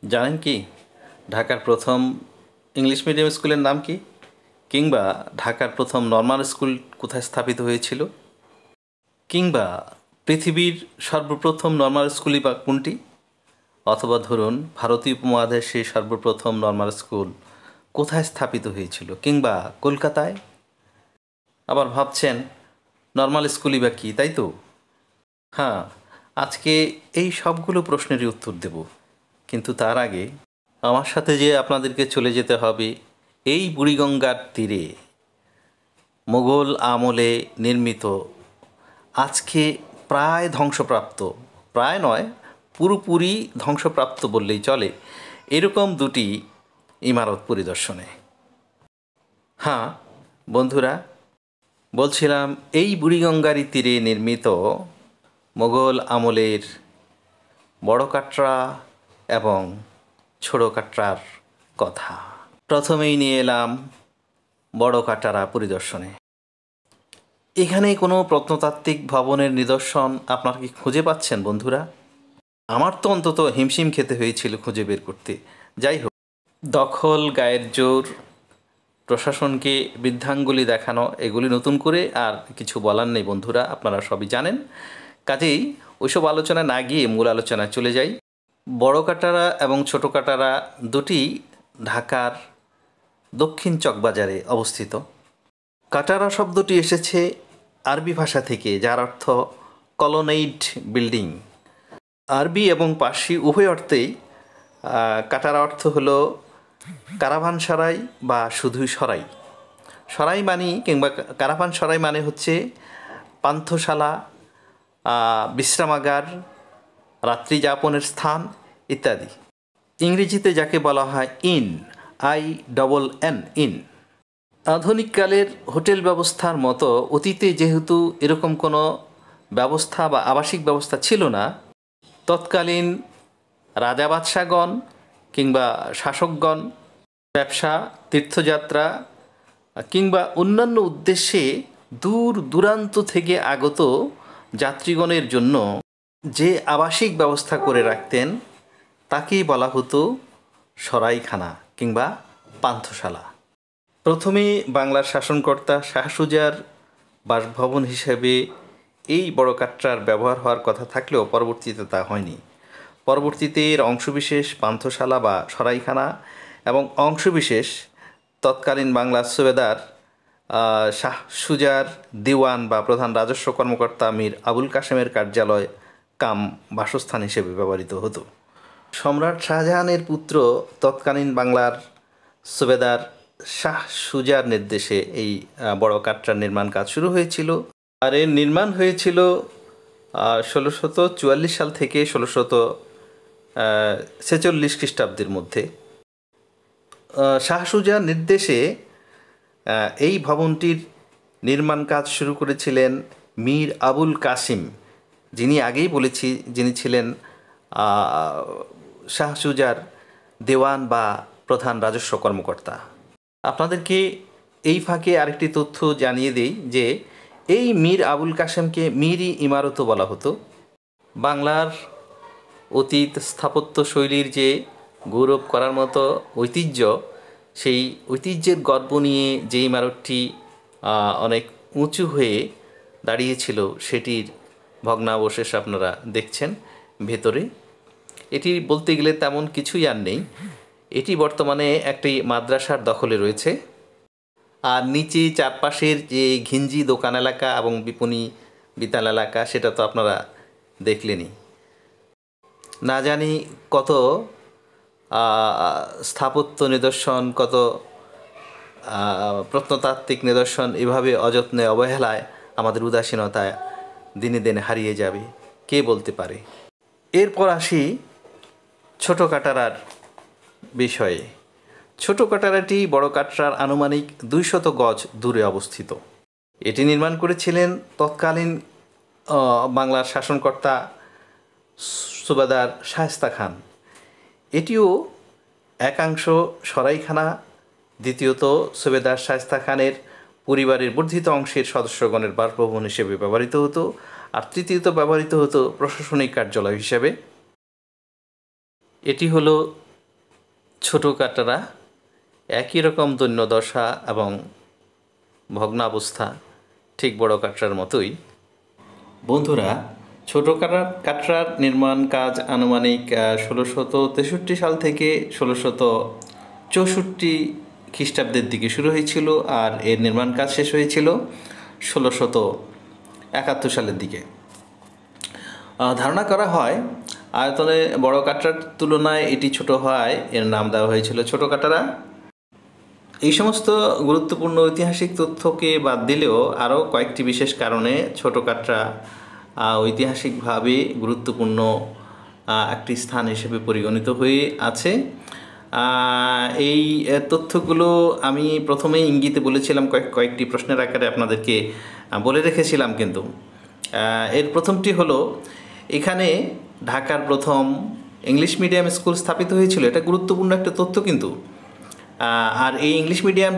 জানেন কি ঢাকার প্রথম ইংলিশ মিডিয়াম স্কুলের নাম কি? কিংবা ঢাকার প্রথম নর্মাল স্কুল কোথায় স্থাপিত হয়েছিল? কিংবা পৃথিবীর সর্বপ্রথম নর্মাল স্কুলই বা কোনটি? অথবা ধরুন ভারতীয় উপমহাদেশের সর্বপ্রথম নর্মাল স্কুল কোথায় স্থাপিত হয়েছিল? কিংবা কলকাতায়? আবার ভাবছেন নর্মাল স্কুলই বা কী, তাই তো? হ্যাঁ, আজকে এই সবগুলো প্রশ্নেরই উত্তর দেব। কিন্তু তার আগে আমার সাথে যে আপনাদেরকে চলে যেতে হবে এই বুড়িগঙ্গার তীরে মুঘল আমলে নির্মিত, আজকে প্রায় ধ্বংসপ্রাপ্ত, প্রায় নয় পুরোপুরি ধ্বংসপ্রাপ্ত বললেই চলে, এরকম দুটি ইমারত পরিদর্শনে। হ্যাঁ বন্ধুরা, বলছিলাম এই বুড়িগঙ্গার তীরে নির্মিত মুঘল আমলের বড় কাটরা এবং ছোটো কাটরার কথা। প্রথমেই নিয়ে এলাম বড় কাটরা পরিদর্শনে। এখানে কোনো প্রত্নতাত্ত্বিক ভবনের নিদর্শন আপনারা কি খুঁজে পাচ্ছেন বন্ধুরা? আমার তো অন্তত হিমশিম খেতে হয়েছিল খুঁজে বের করতে। যাই হোক, দখল, গায়ের জোর, প্রশাসনকে বৃদ্ধাঙ্গুলি দেখানো, এগুলি নতুন করে আর কিছু বলার নেই বন্ধুরা, আপনারা সবই জানেন। কাজেই ওইসব আলোচনা না গিয়ে মূল আলোচনায় চলে যাই। বড় কাটরা এবং ছোটো কাটরা দুটি ঢাকার দক্ষিণ চকবাজারে অবস্থিত। কাটারা শব্দটি এসেছে আরবি ভাষা থেকে, যার অর্থ কলোনেইড বিল্ডিং। আরবি এবং পার্সি উভয় অর্থেই কাটারা অর্থ হলো কারাভানসারাই বা শুধুই সরাই। সরাই মানি কিংবা কারাভানসারাই মানে হচ্ছে পান্থশালা, বিশ্রামাগার, রাত্রি যাপনের স্থান ইত্যাদি। ইংরেজিতে যাকে বলা হয় ইন, INN, ইন। আধুনিককালের হোটেল ব্যবস্থার মতো অতীতে যেহেতু এরকম কোনো ব্যবস্থা বা আবাসিক ব্যবস্থা ছিল না, তৎকালীন রাজা বাদশাগণ কিংবা শাসকগণ ব্যবসা, তীর্থযাত্রা কিংবা অন্যান্য উদ্দেশ্যে দূর দূরান্ত থেকে আগত যাত্রীগণের জন্য যে আবাসিক ব্যবস্থা করে রাখতেন তাকেই বলা হতো সরাইখানা কিংবা পান্থশালা। প্রথমে বাংলার শাসনকর্তা শাহ সুজার বাসভবন হিসেবে এই বড় কাটরার ব্যবহার হওয়ার কথা থাকলেও পরবর্তীতে তা হয়নি। পরবর্তীতে এর অংশবিশেষ পান্থশালা বা সরাইখানা এবং অংশবিশেষ তৎকালীন বাংলার সুবেদার শাহ সুজার দিওয়ান বা প্রধান রাজস্ব কর্মকর্তা মীর আবুল কাসেমের কার্যালয় কাম বাসস্থান হিসেবে ব্যবহৃত হতো। সম্রাট শাহজাহানের পুত্র তৎকালীন বাংলার সুবেদার শাহ সুজার নির্দেশে এই বড় কাটরার নির্মাণ কাজ শুরু হয়েছিল। আর এর নির্মাণ হয়েছিল 1644 সাল থেকে 1646 খ্রিস্টাব্দের মধ্যে। শাহ সুজার নির্দেশে এই ভবনটির নির্মাণ কাজ শুরু করেছিলেন মীর আবুল কাসিম, যিনি আগেই বলেছি যিনি ছিলেন শাহ সুজার দেওয়ান বা প্রধান রাজস্ব কর্মকর্তা। আপনাদেরকে এই ফাঁকে আরেকটি তথ্য জানিয়ে দেই যে এই মীর আবুল কাসেমকে মীরই ইমারতও বলা হতো। বাংলার অতীত স্থাপত্য শৈলীর যে গৌরব করার মতো ঐতিহ্য, সেই ঐতিহ্যের গর্ব নিয়ে যে ইমারতটি অনেক উঁচু হয়ে দাঁড়িয়েছিল সেটির ভগ্নাবশেষ আপনারা দেখছেন ভেতরে। এটি বলতে গেলে তেমন কিছুই আর নেই। এটি বর্তমানে একটি মাদ্রাসার দখলে রয়েছে। আর নিচে চারপাশের যে ঘিঞ্জি দোকান এলাকা এবং বিপণী বিতান এলাকা, সেটা তো আপনারা দেখলেনই। না জানি কত স্থাপত্য নিদর্শন, কত প্রত্নতাত্ত্বিক নিদর্শন এভাবে অযত্নে অবহেলায় আমাদের উদাসীনতায় দিনে দিনে হারিয়ে যাবে, কে বলতে পারে। এরপর আসি ছোটো কাটরার বিষয়ে। ছোটো কাটরাটি বড় কাটরার আনুমানিক 200 গজ দূরে অবস্থিত। এটি নির্মাণ করেছিলেন তৎকালীন বাংলার শাসনকর্তা সুবাহদার শায়েস্তা খান। এটিও একাংশ সরাইখানা, দ্বিতীয়ত সুবেদার শায়েস্তা খানের পরিবারের বর্ধিত অংশের সদস্যগণের বাসভবন হিসেবে ব্যবহৃত হতো, আর তৃতীয়ত ব্যবহৃত হতো প্রশাসনিক কার্যালয় হিসেবে। এটি হলো ছোটো কাটরা একই রকম দৈন্যদশা এবং ভগ্নাবস্থা, ঠিক বড় কাটরার মতোই। বন্ধুরা, ছোটো কাটরার নির্মাণ কাজ আনুমানিক 1663 সাল থেকে 1664 খ্রিস্টাব্দের দিকে শুরু হয়েছিল, আর এর নির্মাণ কাজ শেষ হয়েছিল 1671 সালের দিকে। ধারণা করা হয় আয়তনে বড় কাটরার তুলনায় এটি ছোট হওয়ায় এর নাম দেওয়া হয়েছিল ছোটো কাটরা। এই সমস্ত গুরুত্বপূর্ণ ঐতিহাসিক তথ্যকে বাদ দিলেও আরও কয়েকটি বিশেষ কারণে ছোটো কাটরা ঐতিহাসিকভাবে গুরুত্বপূর্ণ একটি স্থান হিসেবে পরিগণিত হয়ে আছে। এই তথ্যগুলো আমি প্রথমেই ইঙ্গিতে বলেছিলাম, কয়েকটি প্রশ্নের আকারে আপনাদেরকে বলে রেখেছিলাম। কিন্তু এর প্রথমটি হলো, এখানে ঢাকার প্রথম ইংলিশ মিডিয়াম স্কুল স্থাপিত হয়েছিল। এটা গুরুত্বপূর্ণ একটা তথ্য কিন্তু। আর এই ইংলিশ মিডিয়াম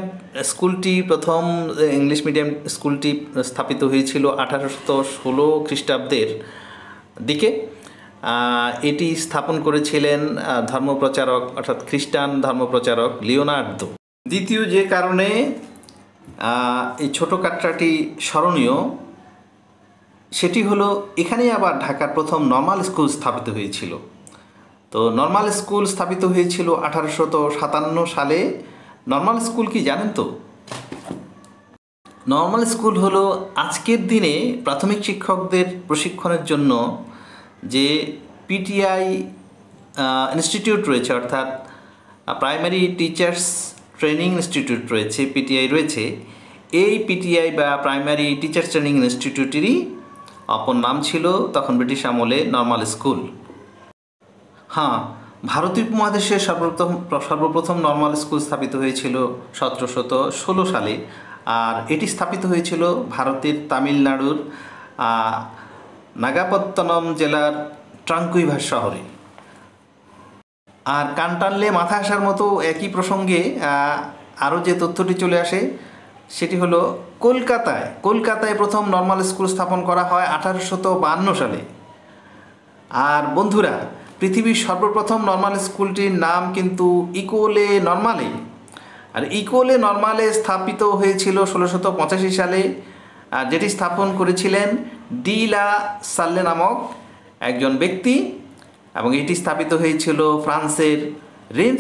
স্কুলটি স্থাপিত হয়েছিল 1816 খ্রিস্টাব্দের দিকে। এটি স্থাপন করেছিলেন ধর্মপ্রচারক, অর্থাৎ খ্রিস্টান ধর্মপ্রচারক লিওনার্দো। দ্বিতীয় যে কারণে এই ছোটো কাটরাটি স্মরণীয়, সেটি হলো এখানেই আবার ঢাকার প্রথম নর্মাল স্কুল স্থাপিত হয়েছিল। তো নর্মাল স্কুল স্থাপিত হয়েছিল 1857 সালে। নর্মাল স্কুল কি জানেন তো? নর্মাল স্কুল হলো আজকের দিনে প্রাথমিক শিক্ষকদের প্রশিক্ষণের জন্য যে পিটিআই ইনস্টিটিউট রয়েছে, অর্থাৎ প্রাইমারি টিচার্স ট্রেনিং ইনস্টিটিউট রয়েছে, পিটিআই রয়েছে। এই পিটিআই বা প্রাইমারি টিচার্স ট্রেনিং ইনস্টিটিউটেরই অপর নাম ছিল তখন ব্রিটিশ আমলে নর্মাল স্কুল। হ্যাঁ, ভারতীয় উপমহাদেশে সর্বপ্রথম নর্মাল স্কুল স্থাপিত হয়েছিল 1716 সালে, আর এটি স্থাপিত হয়েছিল ভারতের তামিলনাড়ুর নাগাপত্তনম জেলার ট্রাঙ্কুইভার শহরে। আর কান টানলে মাথা আসার মতো একই প্রসঙ্গে আরও যে তথ্যটি চলে আসে সেটি হলো কলকাতায় প্রথম নর্মাল স্কুল স্থাপন করা হয় 1852 সালে। আর বন্ধুরা, পৃথিবীর সর্বপ্রথম নর্মাল স্কুলটির নাম কিন্তু ইকোলে নর্মালে। আর ইকোলে নর্মালে স্থাপিত হয়েছিল 1685 সালে, যেটি স্থাপন করেছিলেন ডি লা সাল্লে নামক একজন ব্যক্তি, এবং এটি স্থাপিত হয়েছিল ফ্রান্সের রেন্স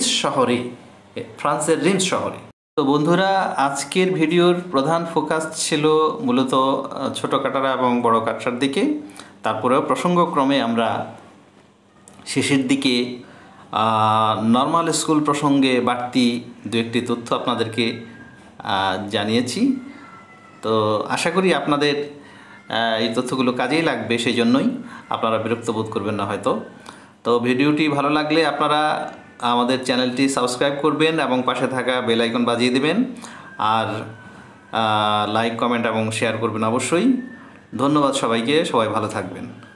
শহরে। তো বন্ধুরা, আজকের ভিডিওর প্রধান ফোকাস ছিল মূলত ছোটো কাটরা এবং বড় কাটরার দিকে। তারপরেও প্রসঙ্গক্রমে আমরা শেষের দিকে নর্মাল স্কুল প্রসঙ্গে বাড়তি দু একটি তথ্য আপনাদেরকে জানিয়েছি। তো আশা করি আপনাদের এই তথ্যগুলো কাজেই লাগবে, সেই জন্যই আপনারা বিরক্ত বোধ করবেন না হয়তো। তো ভিডিওটি ভালো লাগলে আপনারা আমাদের চ্যানেলটি সাবস্ক্রাইব করবেন এবং পাশে থাকা বেল আইকন বাজিয়ে দেবেন, আর লাইক, কমেন্ট এবং শেয়ার করবেন অবশ্যই। ধন্যবাদ সবাইকে, সবাই ভালো থাকবেন।